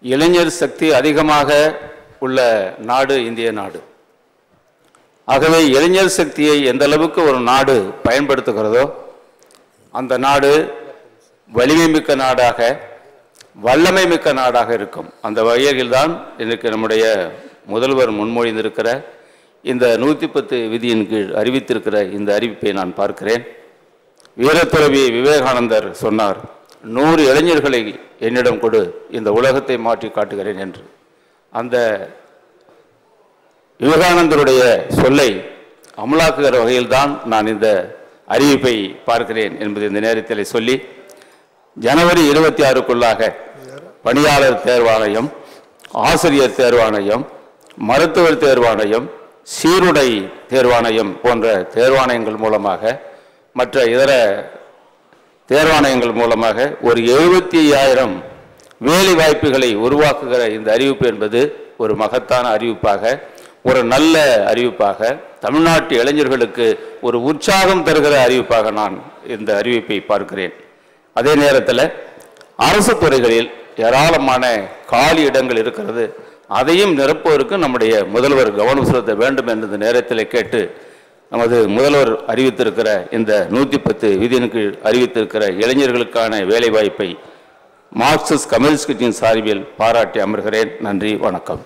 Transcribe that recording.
இளைஞர் சக்தி அதிகமாக உள்ள நாடு இந்திய நாடு. ஆகவே இளைஞர் சக்தியை எந்த அளவுக்கு ஒரு நாடு பயன்படுத்துகிறதோ அந்த நாடு வலிமை மிக்க நாடாக, வல்லமை மிக்க நாடாக இருக்கும். அந்த வகையில்தான் இன்றைக்கு நம்முடைய முதல்வர் முன்மொழிந்திருக்கிற இந்த 110 விதியின் கீழ் அறிவித்திருக்கிற இந்த அறிவிப்பை நான் பார்க்கிறேன். வீரத்துறவி விவேகானந்தர் சொன்னார், 100 இளைஞர்களை என்னிடம் கொடு, இந்த உலகத்தை மாற்றி காட்டுகிறேன் என்று. அந்த விவேகானந்தருடைய சொல்லை அமலாக்குகிற வகையில்தான் நான் இந்த அறிவிப்பை பார்க்கிறேன் என்பது இந்த நேரத்தில் சொல்லி, ஜனவரி 26க்குள்ளாக பணியாளர் தேர்வாணையம், ஆசிரியர் தேர்வாணையம், மருத்துவர் தேர்வாணையம், சீருடை தேர்வாணையம் போன்ற தேர்வாணையங்கள் மூலமாக, மற்ற இதர தேர்வாணையங்கள் மூலமாக ஒரு 75,000 வேலை வாய்ப்புகளை உருவாக்குகிற இந்த அறிவிப்பு என்பது ஒரு மகத்தான அறிவிப்பாக, ஒரு நல்ல அறிவிப்பாக, தமிழ்நாட்டு இளைஞர்களுக்கு ஒரு உற்சாகம் தருகிற அறிவிப்பாக நான் இந்த அறிவிப்பை பார்க்கிறேன். அதே நேரத்தில் அரசு துறைகளில் ஏராளமான காலி இடங்கள் இருக்கிறது, அதையும் நிரப்புவதற்கு நம்முடைய முதல்வர் கவனம் செலுத்த வேண்டும் என்ற இந்த நேரத்தில் கேட்டு, நமது முதல்வர் அறிவித்திருக்கிற இந்த 110 விதியின் கீழ் அறிவித்திருக்கிற இளைஞர்களுக்கான வேலைவாய்ப்பை மார்க்சிஸ்ட் கம்யூனிஸ்ட் கட்சியின் சார்பில் பாராட்டி அமர்கிறேன். நன்றி, வணக்கம்.